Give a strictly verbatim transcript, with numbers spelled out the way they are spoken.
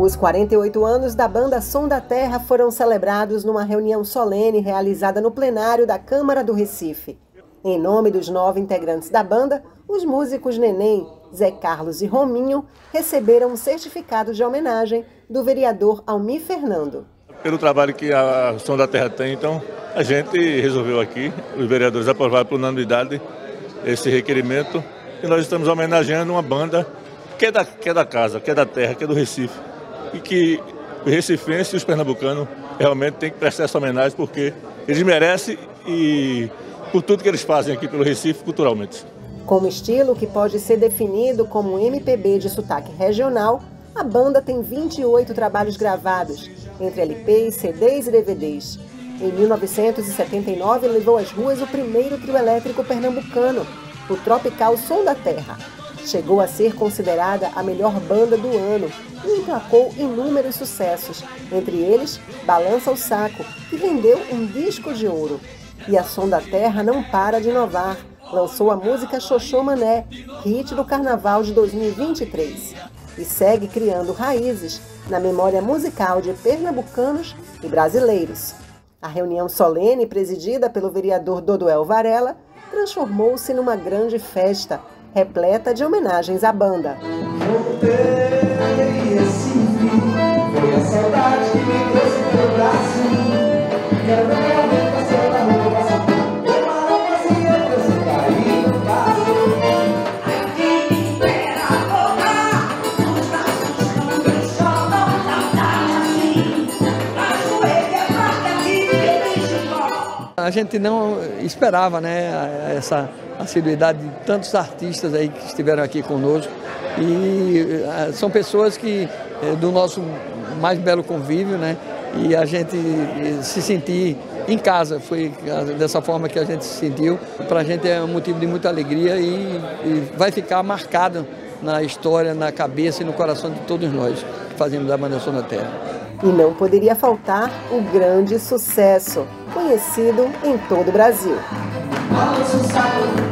Os quarenta e oito anos da banda Som da Terra foram celebrados numa reunião solene realizada no plenário da Câmara do Recife. Em nome dos nove integrantes da banda, os músicos Neném, Zé Carlos e Rominho receberam um certificado de homenagem do vereador Almir Fernando. Pelo trabalho que a Som da Terra tem, então a gente resolveu aqui, os vereadores aprovaram por unanimidade esse requerimento, e nós estamos homenageando uma banda que é da, que é da casa, que é da terra, que é do Recife, e que os recifenses e os pernambucanos realmente têm que prestar essa homenagem porque eles merecem e por tudo que eles fazem aqui pelo Recife culturalmente. Com um estilo que pode ser definido como M P B de sotaque regional, a banda tem vinte e oito trabalhos gravados, entre L Ps, C Ds e D V Ds. Em mil novecentos e setenta e nove, levou às ruas o primeiro trio elétrico pernambucano, o Tropical Som da Terra. Chegou a ser considerada a melhor banda do ano e emplacou inúmeros sucessos, entre eles Balança o Saco, que vendeu um disco de ouro. E a Som da Terra não para de inovar. Lançou a música Xoxô Mané, hit do Carnaval de dois mil e vinte e três. E segue criando raízes na memória musical de pernambucanos e brasileiros. A reunião solene, presidida pelo vereador Dodoel Varela, transformou-se numa grande festa, repleta de homenagens à banda. Voltei, Recife, foi a saudade que me trouxe pelo braço. Quero ver a alimentação da rua passar. Preparou vazia, Deus cair no passo. Aqui me espera voltar, nos braços quando eu choro, saudade assim. Ajoelha é pra que me deixe. A gente não esperava, né, essa assiduidade de tantos artistas aí que estiveram aqui conosco e uh, são pessoas que uh, do nosso mais belo convívio, né, e a gente uh, se sentir em casa, foi uh, dessa forma que a gente se sentiu. Para a gente é um motivo de muita alegria e, e vai ficar marcado na história, na cabeça e no coração de todos nós que fazemos a banda Som da Terra. E não poderia faltar o grande sucesso, conhecido em todo o Brasil. Balança o saco.